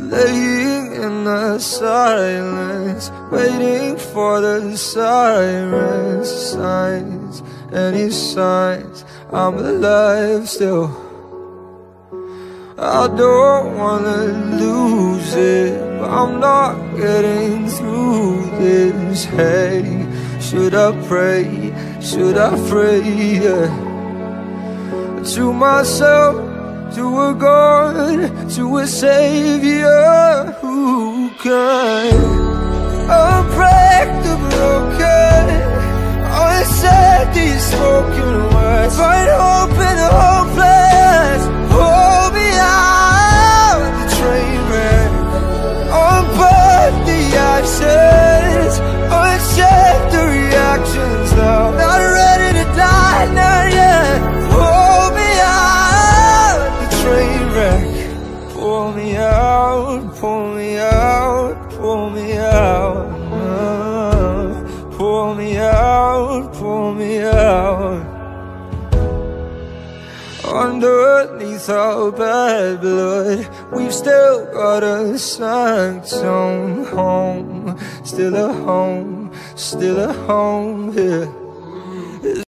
laying in the silence, waiting for the sirens. Signs, any signs I'm alive still. I don't wanna lose it, but I'm not getting through this. Hey, should I pray, should I pray, yeah, to myself, to a God, to a Savior who can unbreak the broken, unsaid these spoken words, find hope in the hopeless. Hold me out the train wreck, unburn the ashes, uncheck the reactions now. Not ready to die, not yet. Hold me out the train wreck. Pull me out, pull me out, pull me out. Pull me out, pull me out. Underneath our bad blood, we've still got a sanctum home. Still a home, still a home here.